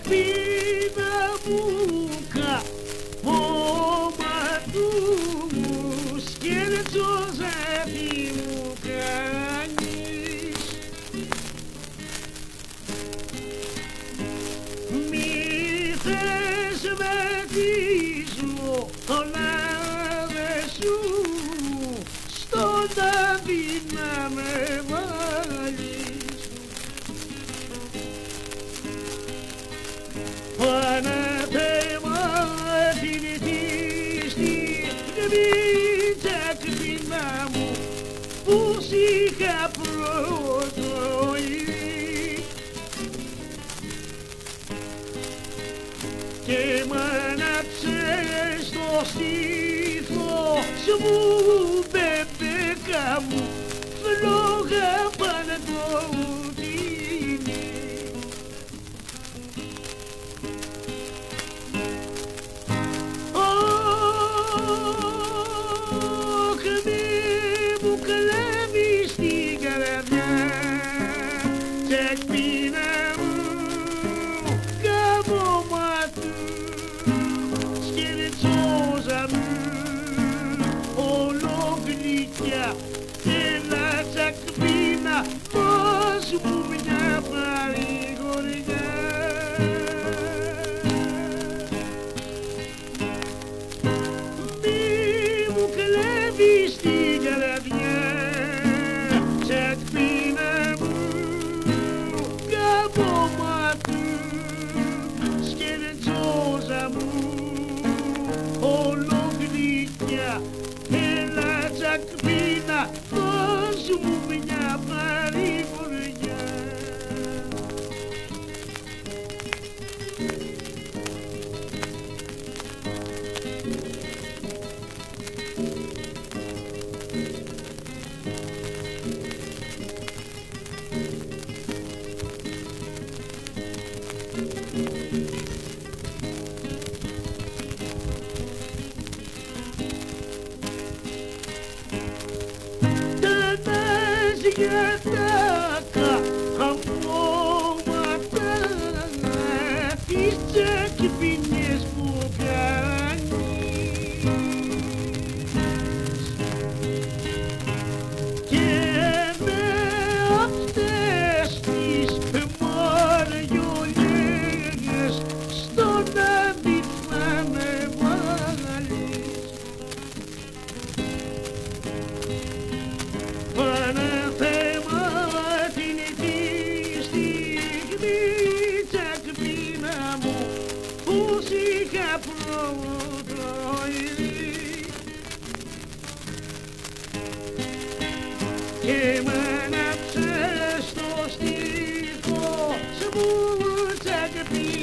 τσακπίνα μου καπόμα του σκέλετσο ζάτι μου κάνεις. Μη θες με δίσμο τον άδε σου στον ταβί να με βάλεις. Παναθέμα την τίστη μην τσακπίνα μου που σ' είχα πρωτοειδή και μ' άναψες στο στήθος μου μπεμπέκα μου φλόγα παντοτινή. Ωχ, μη μου κλέβεις την καρδιά τσακπίνα μου καπόμα του σκελετσόζα μου ολόγλυκιά. Έλα τσακπίνα δώσ' μου μια παρηγοριά. Μη μου κλέβεις την καρδιά τσακπίνα μου καπόμα του σκελετσόζα μου ολόγλυκιά. Έλα τσακπίνα δώσ' μου μια παρηγοριά. Για τα καμώματα τις τσακπίνες που κάνεις και με αυτές τις μαριολιές στον άδει θα με βάλεις. Παναθέμα την τίστη τσακπίνα μου που σ' είχα πρωτοειδή και μ' άναψες στο στήθος μου τσακπίνα